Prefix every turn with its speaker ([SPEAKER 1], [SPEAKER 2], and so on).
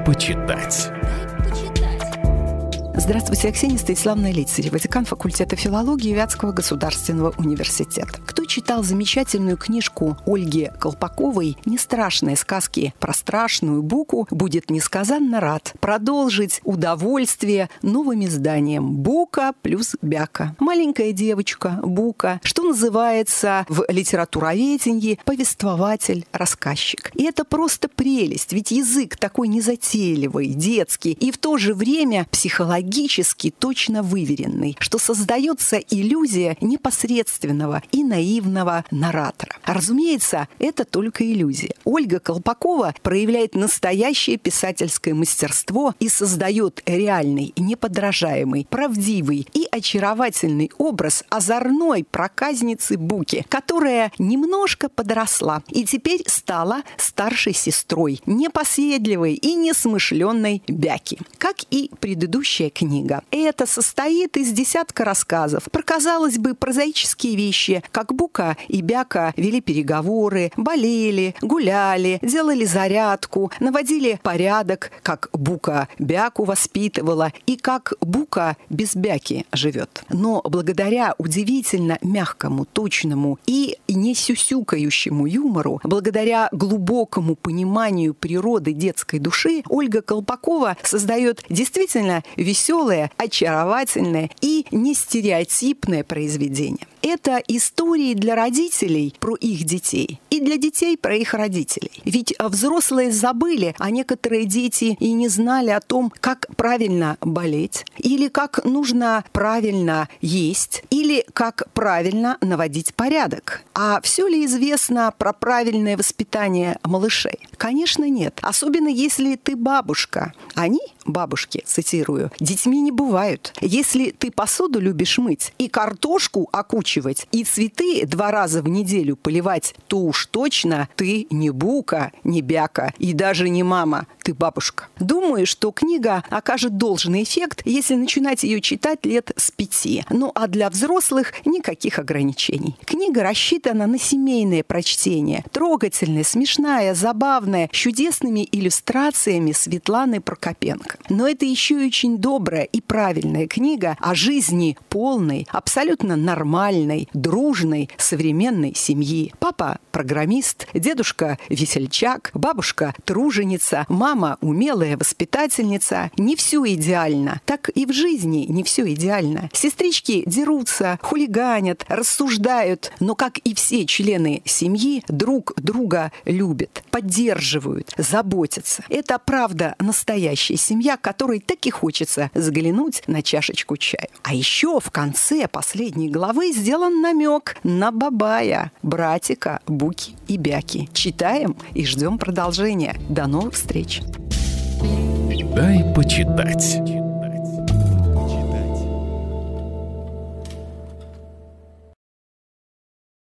[SPEAKER 1] почитать.
[SPEAKER 2] Здравствуйте, Аксения Станиславовна Лицарева, декан факультета филологии Вятского государственного университета. Кто читал замечательную книжку Ольги Колпаковой «Не страшные сказки» про страшную Буку, будет несказанно рад продолжить удовольствие новым изданием «Бука плюс Бяка». Маленькая девочка Бука, что называется в литературоведении повествователь-рассказчик. И это просто прелесть, ведь язык такой незатейливый, детский и в то же время психологически точно выверенный, что создается иллюзия непосредственного и наивного наратора. Разумеется, это только иллюзия. Ольга Колпакова проявляет настоящее писательское мастерство и создает реальный, неподражаемый, правдивый и очаровательный образ озорной проказницы Буки, которая немножко подросла и теперь стала старшей сестрой непоседливой и несмышленной Бяки, как и предыдущая книга. Это состоит из десятка рассказов про, казалось бы, прозаические вещи, как Бука и Бяка вели переговоры, болели, гуляли, делали зарядку, наводили порядок, как Бука Бяку воспитывала и как Бука без Бяки живет. Но благодаря удивительно мягкому, точному и не сюсюкающему юмору, благодаря глубокому пониманию природы детской души, Ольга Колпакова создает действительно веселое, очаровательное и нестереотипное произведение. Это истории для родителей про их детей и для детей про их родителей. Ведь взрослые забыли, а некоторые дети и не знали о том, как правильно болеть, или как нужно правильно есть, или как правильно наводить порядок. А все ли известно про правильное воспитание малышей? Конечно, нет. Особенно если ты бабушка. Они, бабушки, цитирую, детьми не бывают. Если ты посуду любишь мыть и картошку окучивать, и цветы 2 раза в неделю поливать, то уж точно ты не Бука, не Бяка и даже не мама, ты бабушка. Думаю, что книга окажет должный эффект, если начинать ее читать лет с 5. Ну а для взрослых никаких ограничений. Книга рассчитана на семейное прочтение. Трогательная, смешная, забавная, с чудесными иллюстрациями Светланы Прокопенко. Но это еще и очень добрая и правильная книга о жизни полной, абсолютно нормальной, дружной, современной семьи. Папа – программист, дедушка – весельчак, бабушка – труженица, мама – умелая воспитательница. Не все идеально. Так и в жизни не все идеально. Сестрички дерутся, хулиганят, рассуждают, но, как и все члены семьи, друг друга любят, поддерживают, заботятся. Это, правда, настоящая семья, которой так и хочется заглянуть на чашечку чая. А еще в конце последней главы сделан намек на Бабая, братика Буки и Бяки. Читаем и ждем продолжения. До новых встреч!
[SPEAKER 1] Дай почитать.